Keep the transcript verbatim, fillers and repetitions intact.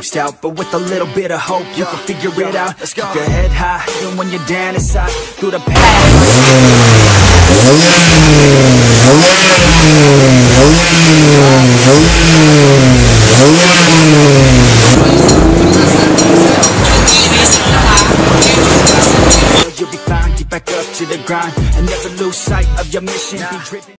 reached out, but with a little bit of hope you can figure it out. Let's go. Keep your head high, even when you're down inside. Through the past. You'll be fine, get back up to the grind, and never lose sight of your mission. Be driven.